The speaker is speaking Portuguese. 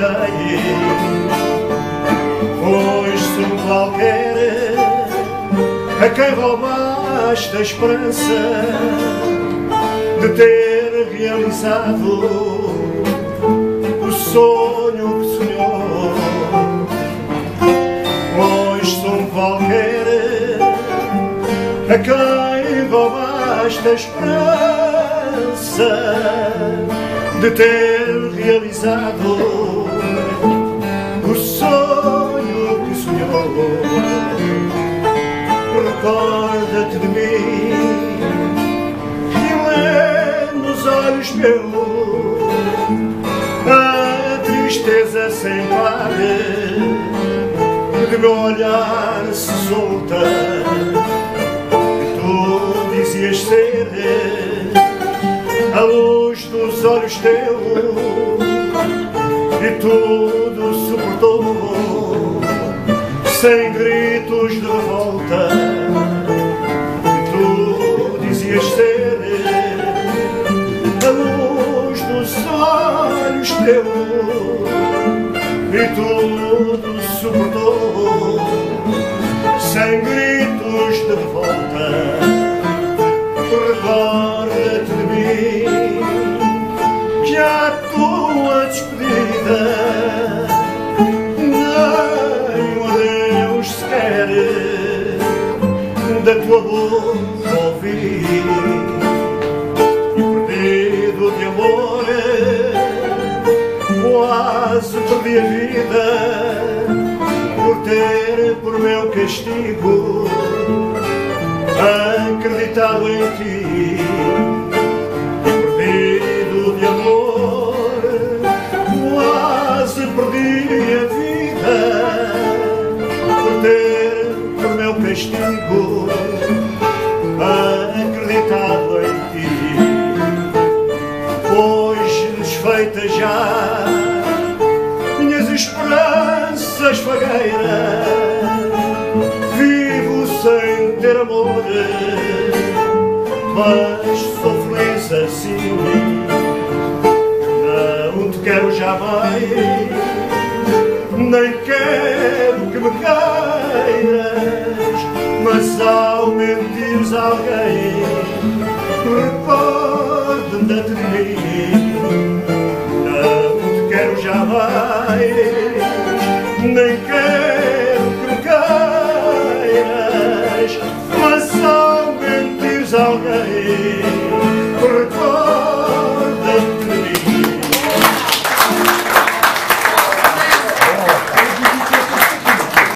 dei. Foste um qualquer a quem roubaste a esperança de ter realizado o sonho que sonhou. Foste um qualquer a quem roubaste a esperança de ter realizado o sonho que sonhou. Recorda-te de mim e lê nos olhos meus a tristeza sem par de meu olhar se solta. Tu dizias ser a luz dos olhos teus e tudo suportou sem gritos de revolta. Tu dizias ser a luz dos olhos teus e tudo suportou sem gritos de revolta. Recorda-te de mim que a tua despedida nem um adeus sequer da tua boca ouvi. E perdido de amor quase perdi a vida por ter por meu castigo acreditado em ti. Perdido de amor quase perdi a vida por ter por meu castigo acreditado em ti. Hoje desfeitas já minhas esperanças fagueiras, vivo sem ter amor, mas sou feliz assim. Não te quero jamais, nem quero que me queiras, mas ao mentires a alguém, recorda-te de mim. Não te quero jamais, nem quero que me queiras, mas ao mentires a alguém, recorda-te